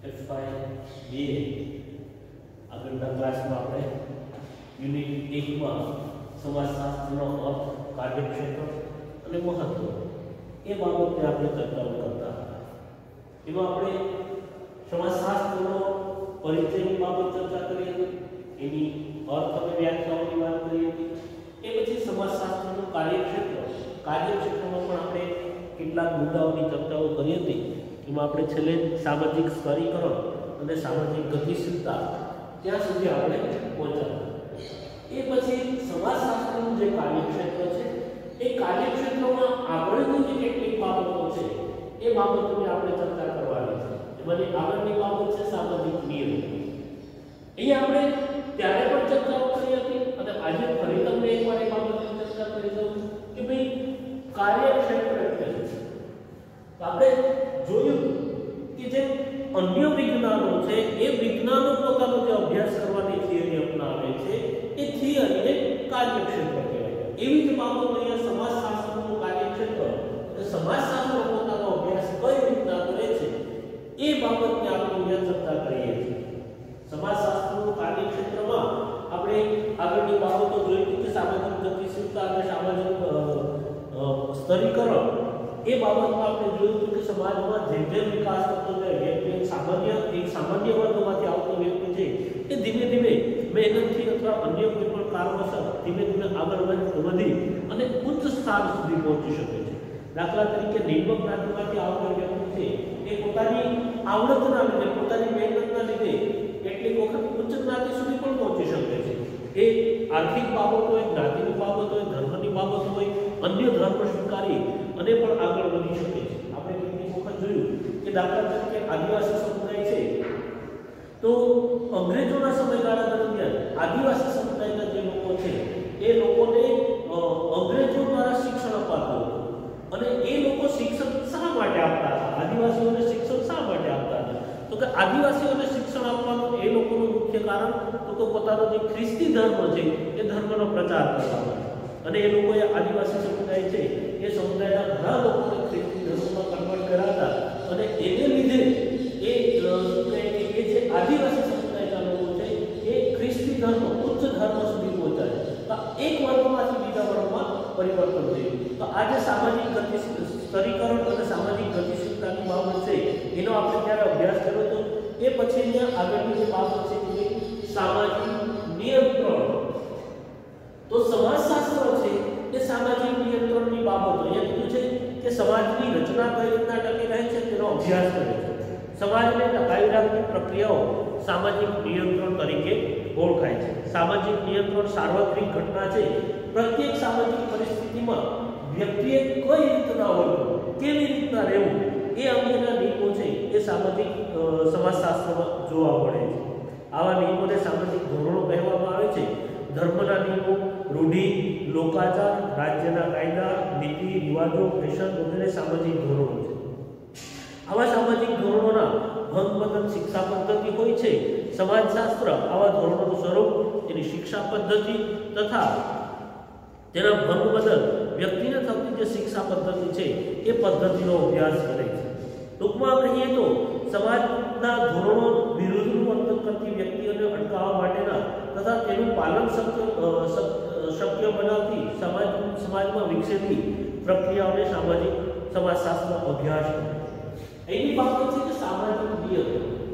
FYBA આગળના ક્લાસમાં આપણે યુનિટ 1 માં સમાજશાસ્ત્રનો અર્થ, કાર્યક્ષેત્ર અને મહત્વ એ બાબતે આપણે ચર્ચાઓ કરતા હતા. એમાં આપણે સમાજશાસ્ત્રનો પરિચયની બાબત ચર્ચા કરી હતી, એની અર્થ અને વ્યાખ્યાઓની વાત કરી હતી. એ પછી સમાજશાસ્ત્રનું કાર્યક્ષેત્રમાં પણ આપણે કેટલાક મુદ્દાઓની ચર્ચાઓ કરી હતી. એમાં આપણે છેલ્લે સામાજિક સ્તરીકરણ અને સામાજિક ગતિશીલતા ત્યાં સુધી આપણે પહોંચ્યા. એ પછી સમાજશાસ્ત્રનું જે કાર્યક્ષેત્ર છે એ કાર્યક્ષેત્રમાં આગળની જે કેટલીક બાબતો છે એ બાબતોની આપણે ચર્ચા કરવાની છે. એમાંની આગળની બાબત છે સામાજિક નિયમ. અહીંયા આપણે ત્યારે પણ ચર્ચાઓ કરી હતી અને આજે ફરી તમને એકવાર એ બાબતની ચર્ચા કરી દઉં કે ભાઈ કાર્યક્ષેત્ર એટલે શું. આપણે જોયું કે જે અન્ય વિજ્ઞાનો છે એ વિજ્ઞાનો પોતાનો જે અભ્યાસ કરવાની થિયરી અપનાવે છે એ થિયરીને કાર્યક્ષેત્ર કહેવાય. એવી જ બાબત અહીંયા સમાજશાસ્ત્રનું કાર્યક્ષેત્ર અને સમાજશાસ્ત્ર પોતાનો અભ્યાસ કઈ રીતના કરે છે એ બાબતને આપણે અહીંયા ચર્ચા કરીએ છીએ. સમાજશાસ્ત્રનું કાર્યક્ષેત્રમાં આપણે આગળની બાબતો જોઈ કે સામાજિક ગતિશીલતા અને સામાજિક સ્તરીકરણ એ બાબતમાં આપણે જોયું કે સમાજમાં જેમ જેમ વિકાસ થતો જાય વ્યક્તિ એક સામાન્ય વર્ગમાંથી આવતો વ્યક્તિ છે એ ધીમે ધીમે મહેનતથી અથવા અન્ય કોઈ પણ કારણોસર ધીમે ધીમે આગળ વધી અને ઉચ્ચ સ્થાન સુધી પહોંચી શકે છે. દાખલા તરીકે નિમ્ન જ્ઞાતિમાંથી આવતો વ્યક્તિ છે એ પોતાની આવડતના લીધે, પોતાની મહેનતના લીધે કેટલીક વખત ઉચ્ચ જ્ઞાતિ સુધી પણ પહોંચી શકે છે. એ આર્થિક બાબત હોય, જ્ઞાતિની બાબત હોય, ધર્મની બાબત હોય, અન્ય ધર્મ સ્વીકારી અને પણ આગળ વધી શકે છે. આપણે કેટલીક વખત જોયું કે દાખલા તરીકે આદિવાસી સમુદાય છે તો અંગ્રેજોના સમયગાળા દરમિયાન આદિવાસી સમુદાયના જે લોકો છે એ લોકોને અંગ્રેજો દ્વારા શિક્ષણ અપાતું હતું. અને એ લોકો શિક્ષણ શા માટે આપતા હતા? આદિવાસીઓને શિક્ષણ શા માટે આપતા હતા? તો કે આદિવાસીઓને શિક્ષણ આપવાનું એ લોકોનું મુખ્ય કારણ તો પોતાનો જે ખ્રિસ્તી ધર્મ છે એ ધર્મનો પ્રચાર કરતા હતા. અને એ લોકોએ આદિવાસી સમુદાય છે એ સમુદાયના ઘણા લોકોને ખ્રિસ્તી ધર્મમાં કન્વર્ટ કર્યા હતા. અને એને લીધે એ જે આદિવાસી સમુદાયના લોકો છે એ ખ્રિસ્તી ધર્મ, ઉચ્ચ ધર્મ સુધી પહોંચ્યા. તો એક વર્ગમાંથી બીજા વર્ગમાં પરિવર્તન થયું. તો આજે સામાજિક સ્તરીકરણ અને સામાજિક ગતિશીલતાની બાબત છે એનો આપણે જ્યારે અભ્યાસ કર્યો હતો એ પછી અહીંયા આગળની જે બાબત છે તે સામાજિક નિયંત્રણ. તો સમાજશાસ્ત્ર છે એ સામાજિક નિયંત્રણની બાબતો અહીંયા કીધું છે કે સમાજની રચના કઈ રીતના ટકી રહે છે તેનો અભ્યાસ કરે છે. સમાજને ટકાવી રાખતી પ્રક્રિયાઓ સામાજિક નિયંત્રણ તરીકે ઓળખાય છે. સામાજિક નિયંત્રણ સાર્વત્રિક ઘટના છે. પ્રત્યેક સામાજિક પરિસ્થિતિમાં વ્યક્તિએ કઈ રીતના વર્તવું, કેવી રીતના રહેવું એ અંગેના નિયમો છે એ સમાજશાસ્ત્રમાં જોવા મળે છે. આવા નિયમોને સામાજિક ધોરણો કહેવામાં આવે છે. ધર્મના નિયમો, રૂઢિ, લોકાચાર, રાજ્યના કાયદા, નીતિ રિવાજો, ફેશન વગેરે સામાજિક ધોરણો છે. આવા સામાજિક ધોરણોના ભંગ બદલ શિક્ષા પદ્ધતિ હોય છે. સમાજશાસ્ત્ર આવા ધોરણોનું સ્વરૂપ, તેની શિક્ષા પદ્ધતિ તથા તેના ભંગ બદલ વ્યક્તિને થતી જે શિક્ષા પદ્ધતિ છે એ પદ્ધતિનો અભ્યાસ કરે છે. ટૂંકમાં કહીએ તો સમાજના ધોરણો વિરુદ્ધનું વર્તન કરતી વ્યક્તિઓને અટકાવવા માટેના તથા તેનું પાલન શક્ય બનાવતી સમાજમાં વિકસેલી પ્રક્રિયાઓને સમાજશાસ્ત્ર અભ્યાસ કરે. એની બાબત છે કે સામાજિક નિયમ.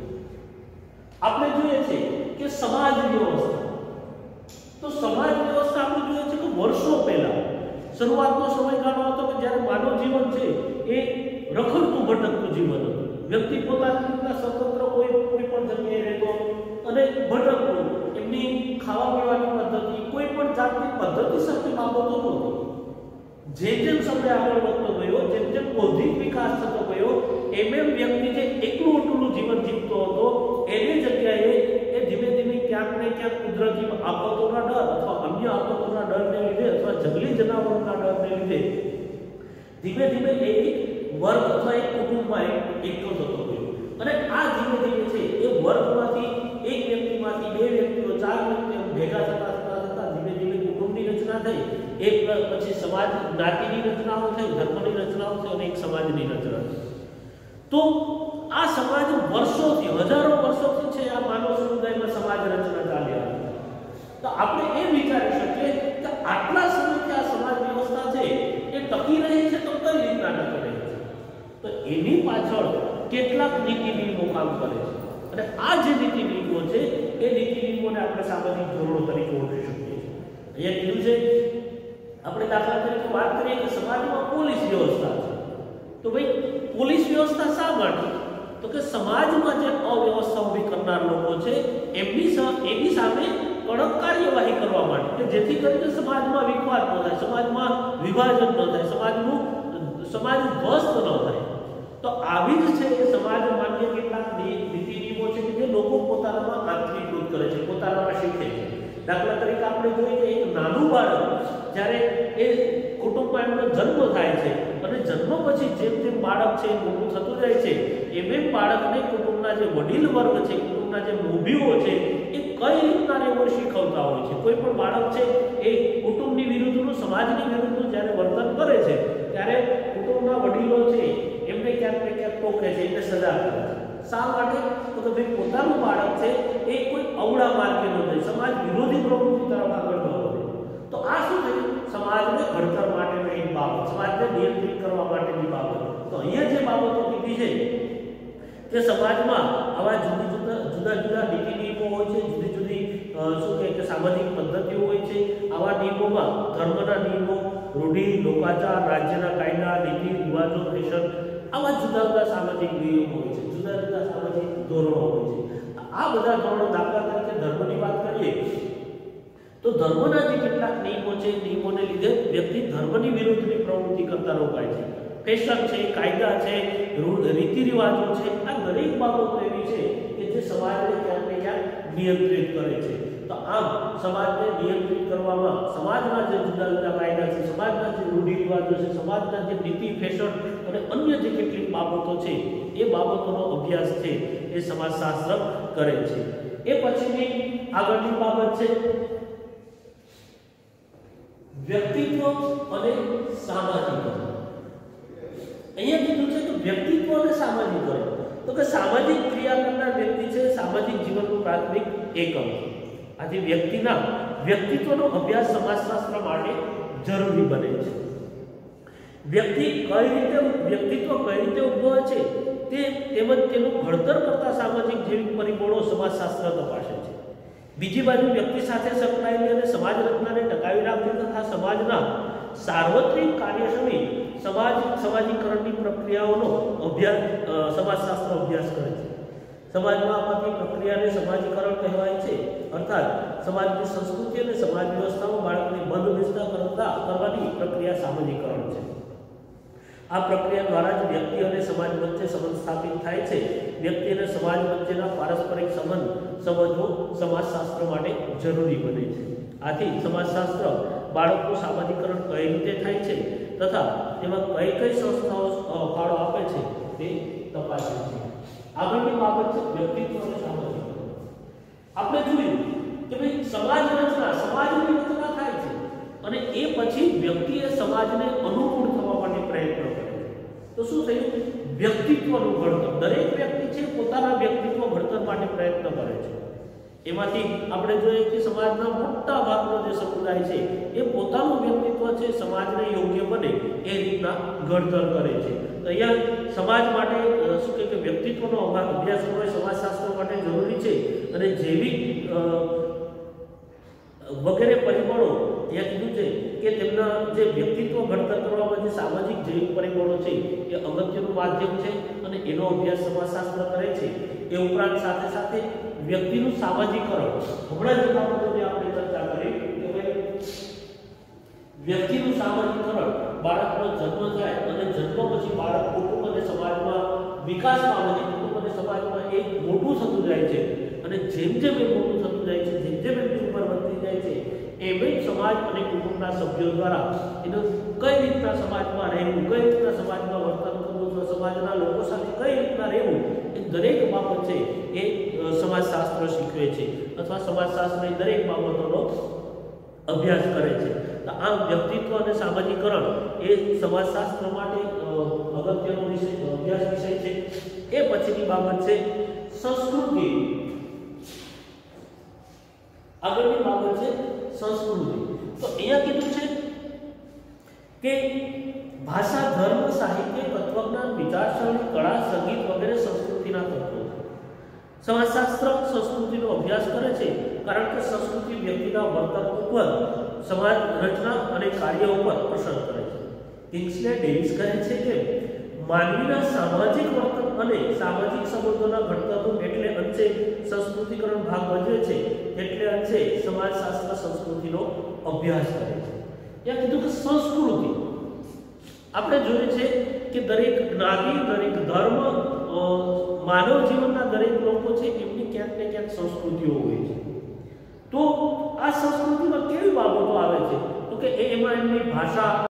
આપણે જોઈએ છે કે સમાજ વ્યવસ્થા, તો સમાજ વ્યવસ્થા આપણે જોઈએ છે કે વર્ષો પહેલા શરૂઆતનો સમયગાળો હતો કે જ્યારે માનવ જીવન છે એ રખડતું ભટકતું જીવન હતું. વ્યક્તિ પોતાની રીતના સ્વતંત્ર કોઈ પણ જગ્યાએ રહેતો અને ભટકતું. એમની ખાવા પીવાની પદ્ધતિ, કોઈ પણ જાતની પદ્ધતિસરની બાબતો નહોતી. જેમ સમય આગળ વધતો ગયો, જેમ બૌદ્ધિક વિકાસ થતો ગયો એમ વ્યક્તિ જે એકલું અટલું જીવન જીવતો હતો એની જગ્યાએ એ ધીમે ધીમે ક્યાંક ને ક્યાંક કુદરતી આફતોના ડર અથવા અન્ય આફતોના ડરને લીધે અથવા જંગલી જનાવરોના ડરને લીધે ધીમે ધીમે એક વર્ગ અથવા એક કુટુંબમાં એકઠો થતો ગયો. અને આ ધીમે ધીમે છે એ વર્ગમાંથી એક વ્યક્તિમાંથી બે વ્યક્તિઓ, ચાર વ્યક્તિઓ ભેગા થતા ધીમે ધીમે કુટુંબની રચના થઈ. એક પછી સમાજ, જ્ઞાતિની રચનાઓ થઈ, ધર્મની રચનાઓ થઈ અને એક સમાજની રચના થઈ. તો આ સમાજ વર્ષોથી, હજારો વર્ષોથી છે આ માનવ સમુદાયમાં સમાજ રચના ચાલી આવી છે. તો આપણે એ વિચારી શકીએ કે આટલા સમયથી આ સમાજ વ્યવસ્થા છે એ ટકી રહી છે, તો કઈ રીતના ટકી રહી છે? તો એની પાછળ કેટલાક નીતિ નિયમો કામ કરે છે, અને આ જે નીતિ નિયમો છે એ નીતિ નિયમોને આપણે સામાજિક ધોરણો તરીકે ઓળખી શકીએ છીએ. અહીંયા કીધું છે, આપણે દાખલા તરીકે વાત કરીએ કે સમાજમાં પોલીસ વ્યવસ્થા છે. તો ભાઈ પોલીસ વ્યવસ્થા શા માટે? તો કે સમાજમાં જે અવ્યવસ્થા ઊભી કરનાર લોકો છે એની સામે કડક કાર્યવાહી કરવા માટે, કે જેથી કરીને સમાજમાં વિખવાદ ન થાય, સમાજમાં વિભાજન ન થાય, સમાજ ધ્વસ્ત ન થાય. તો આવી જ છે કે સમાજ માન્ય કેટલાક નીતિ નિયમો છે કે જે લોકો પોતાનામાં આંતરીકૃત કરે છે, પોતાનામાં શીખે છે. દાખલા તરીકે આપણે જોઈએ કે એક નાનું બાળક જ્યારે એ કુટુંબમાં એમનો જન્મ થાય છે અને જન્મ પછી જેમ જેમ બાળક છે મોટું થતું જાય છે એમ બાળકને કુટુંબના જે વડીલ વર્ગ છે, કુટુંબના જે મોભીઓ છે એ કઈ રીતના રહેવું શીખવતા હોય છે. કોઈ પણ બાળક છે એ કુટુંબની વિરુદ્ધનું, સમાજની વિરુદ્ધનું જ્યારે વર્તન કરે છે ત્યારે કુટુંબના વડીલો છે એમને ક્યાંક ને ક્યાંક ટોકે છે, એમને સજા કરે છે. શા માટે? તો કે ભાઈ પોતાનું બાળક છે એ કોઈ અવળા માર્ગે ન જાય, સમાજ વિરોધી પ્રવૃત્તિ તરફ આગળ ન વધે. તો આ શું થયું? સમાજને ઘડતર માટેની એક બાબત, સમાજને નિયંત્રિત કરવા માટેની બાબત. તો અહીંયા જે બાબતો કીધી છે કે સમાજમાં આવા જુદા જુદા નીતિ નિયમો હોય છે, જુદી જુદી શું કહે કે સામાજિક પદ્ધતિઓ હોય છે. આવા નિયમોમાં ધર્મના નિયમો, રૂઢિ, લોકાચાર, રાજ્યના કાયદા, નીતિ રિવાજો, ફેશન, આવા જુદા જુદા સામાજિક નિયમો હોય છે, જુદા જુદા સામાજિક ધોરણો હોય છે. આ બધા ધોરણો, દાખલા તરીકે ધર્મની વાત કરીએ તો ધર્મના જે કેટલાક નિયમો છે, નિયમોને લીધે વ્યક્તિ ધર્મની વિરુદ્ધની પ્રવૃત્તિ કરતા રોકાય છે. ફેશન છે, કાયદા છે, રીતિ રિવાજો છે, આ દરેક બાબતો એવી છે કે જે સમાજને ક્યાંક ને ક્યાંક નિયંત્રિત કરે છે. તો આમ સમાજને નિયંત્રિત કરવામાં સમાજના જે જુદા જુદા કાયદા છે, સમાજના જે રૂઢિ રિવાજો છે, સમાજના જે નીતિ, ફેશન અને અન્ય જે કેટલીક બાબતો છે એ બાબતોનો અભ્યાસ છે એ સમાજશાસ્ત્ર કરે છે. એ પછીની આગળની બાબત છે વ્યક્તિત્વ અને સામાજિકરણ. અહીંયા કીધું છે કે વ્યક્તિત્વ અને સામાજિકરણ. તો કે સામાજિક ક્રિયા કરનાર વ્યક્તિ છે સામાજિક જીવનનું પ્રાથમિક એકમ. આથી વ્યક્તિના વ્યક્તિત્વનો અભ્યાસ સમાજશાસ્ત્ર માટે જરૂરી બને છે. વ્યક્તિત્વ કઈ રીતે ઉદ્ભવે છે તેમજ તેનું ઘડતર કરતા સામાજિક જૈવિક પરિબળો સમાજશાસ્ત્ર તપાસે છે. બીજી બાજુ વ્યક્તિ સાથે સંકળાયેલી અને સમાજ રચનાને ટકાવી રાખતી તથા સમાજના સાર્વત્રિક કાર્યક્ષમી સમાજીકરણની પ્રક્રિયાઓનો અભ્યાસ સમાજશાસ્ત્ર અભ્યાસ કરે છે. સમાજમાં આવતી પ્રક્રિયાને સમાજીકરણ કહેવાય છે. અર્થાત સમાજની સંસ્કૃતિ અને સમાજ વ્યવસ્થામાં બાળકને બંધબેસતા કરવાની પ્રક્રિયા સામાજીકરણ છે. આ પ્રક્રિયા દ્વારા જ વ્યક્તિ અને સમાજ વચ્ચે સંબંધ સ્થાપિત થાય છે. વ્યક્તિ અને સમાજ વચ્ચેના પારસ્પરિક સંબંધ સમજવો સમાજશાસ્ત્ર માટે જરૂરી બને છે. આથી સમાજશાસ્ત્ર બાળકનું સામાજીકરણ કઈ રીતે થાય છે તથા તેમાં કઈ સંસ્થાઓ ફાળો આપે છે તે તપાસે છે. આગળની બાબત છે વ્યક્તિત્વ અને સામાજીકરણ. આપણે જોયું કે ભાઈ સમાજની રચના થાય છે અને એ પછી વ્યક્તિએ સમાજને અનુકૂળ થવા માટે પ્રયત્ન કરે છે. તો શું થયું? વ્યક્તિત્વનું ઘડતર. દરેક વ્યક્તિ છે પોતાના વ્યક્તિત્વ ઘડતર માટે પ્રયત્ન કરે છે. એમાંથી આપણે જોઈએ કે સમાજના મોટા ભાગનો જે સમુદાય છે એ પોતાનું વ્યક્તિત્વ છે સમાજને યોગ્ય બને એ રીતના ઘડતર કરે છે. તો અહીંયા સમાજ માટે શું કે વ્યક્તિત્વનો અભ્યાસ કરવો સમાજશાસ્ત્ર માટે જરૂરી છે. અને જૈવિક વગેરે પરિબળો એ કીધું છે કે તેમના જે વ્યક્તિત્વ ઘડતર કરવામાં જે સામાજિક જૈવિક પરિબળો છે એ અગત્યનું માધ્યમ છે અને એનો અભ્યાસ સમાજશાસ્ત્ર કરે છે. એ ઉપરાંત સાથે સાથે વ્યક્તિનું સામાજીકરણ, હમણાં જ બાબતોની આપણે ચર્ચા કરી કે ભાઈ વ્યક્તિનું સામાજીકરણ, બાળકનો જન્મ થાય અને જન્મ પછી બાળક કુટુંબ અને સમાજમાં વિકાસ પામે છે. કુટુંબ અને સમાજમાં એક મોટું થતું જાય છે અને જેમ જેમ એ મોટું થતું જાય છે, જેમ જેમ એમની ઉંમર વધતી જાય છે એમ સમાજ અને કુટુંબના સભ્યો દ્વારા એને કઈ રીતના સમાજમાં રહેવું, કઈ રીતના સમાજમાં વર્તન કરવું, સમાજના લોકો સાથે કઈ રીતના રહેવું, એ દરેક બાબત છે એ સમાજશાસ્ત્ર શીખવે છે અથવા સમાજશાસ્ત્રની દરેક બાબતોનો અભ્યાસ કરે છે. તો આમ વ્યક્તિત્વ અને સામાજીકરણ એ સમાજશાસ્ત્ર માટે અગત્યનો અભ્યાસ વિષય છે. એ પછીની બાબત છે સંસ્કૃતિ. આગળની બાબત છે સંસ્કૃતિ. તો અહીંયા કીધું છે કે ભાષા, ધર્મ, સાહિત્ય, તત્વજ્ઞાન, વિચારસરણી, કળા, સંગીત વગેરે સંસ્કૃતિના તત્વો છે. સમાજશાસ્ત્ર સંસ્કૃતિનો અભ્યાસ કરે છે કારણ કે સંસ્કૃતિ વ્યક્તિના વર્તન ઉપર, સમાજ રચના અને કાર્ય ઉપર અસર કરે છે. કિંગ્સલે ડેવિસ કહે છે કે માનવીના સામાજિક વર્તન અને સામાજિક સંબંધોના ઘડતરનું એટલે અંશે સંસ્કૃતિકરણ ભાગ ભજવે છે, એટલે અંશે સમાજશાસ્ત્ર સંસ્કૃતિનો અભ્યાસ કરે છે. ત્યાં કીધું કે સંસ્કૃતિ આપણે જોઈએ છે કે દરેક જ્ઞાતિ, દરેક ધર્મ, માનવ જીવનના દરેક લોકો છે એમની ક્યાંક ને ક્યાંક સંસ્કૃતિઓ હોય છે. તો આ સંસ્કૃતિમાં કેવી બાબતો આવે છે? તો કે એમાં એમની ભાષા